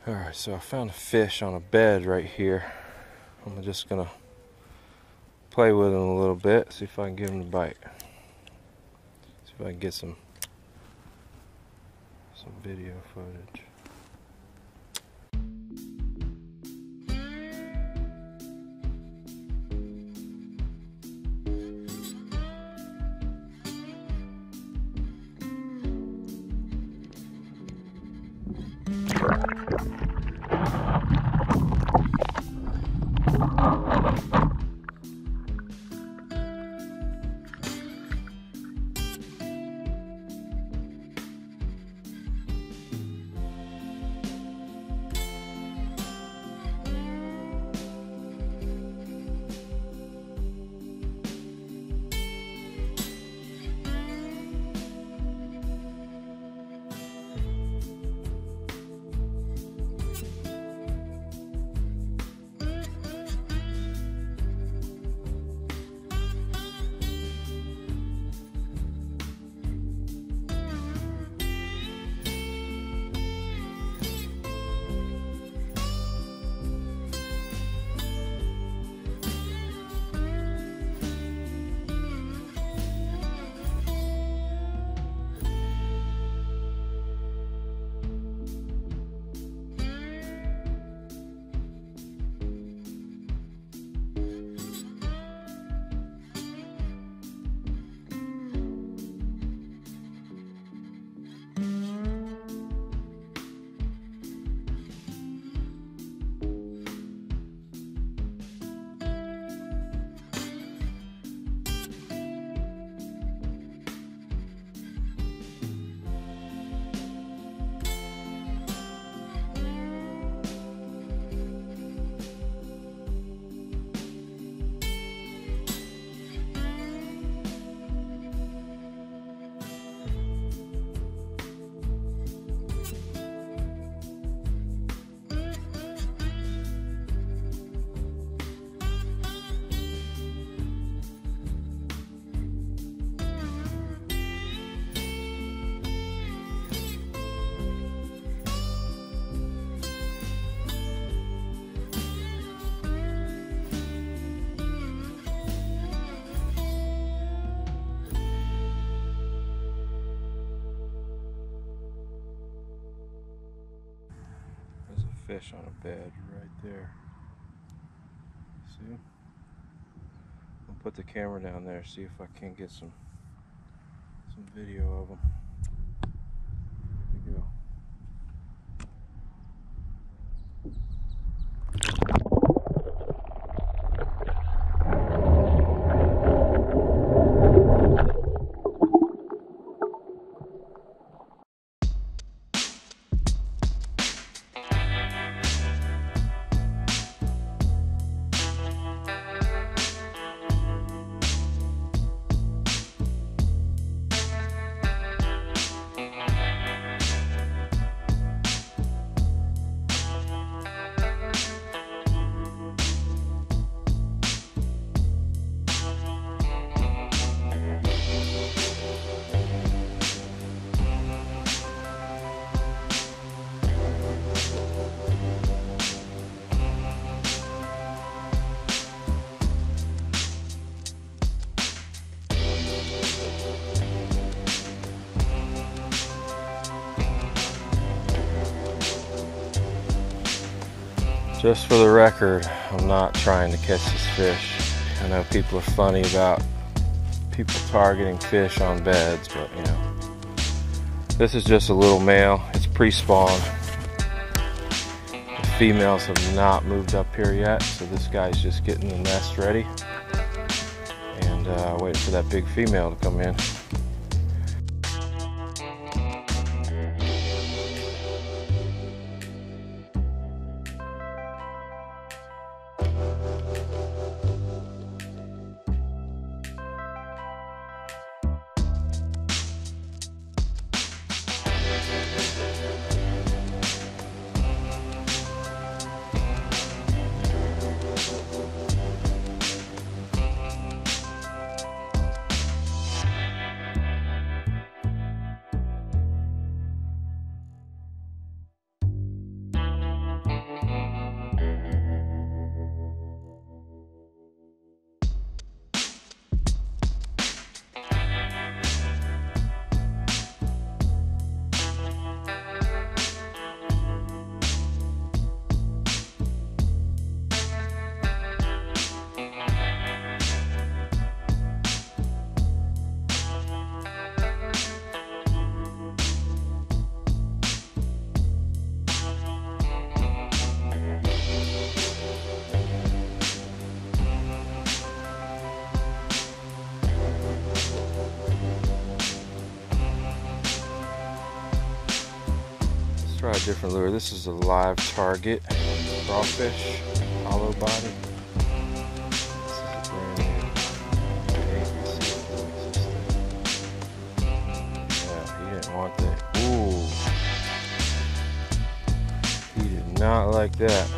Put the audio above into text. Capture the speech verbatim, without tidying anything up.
Alright, so I found a fish on a bed right here. I'm just gonna play with him a little bit, see if I can get him to bite. See if I can get some some video footage. Fish on a bed right there. See? I'll put the camera down there, see if I can get some some video of them. Here we go. Just for the record, I'm not trying to catch this fish. I know people are funny about people targeting fish on beds, but you know, this is just a little male. It's pre-spawn. The females have not moved up here yet, so this guy's just getting the nest ready and uh, waiting for that big female to come in. try a different lure. This is a live target crawfish, hollow body. This is a brand new A B C. Yeah, he didn't want that. Ooh. He did not like that.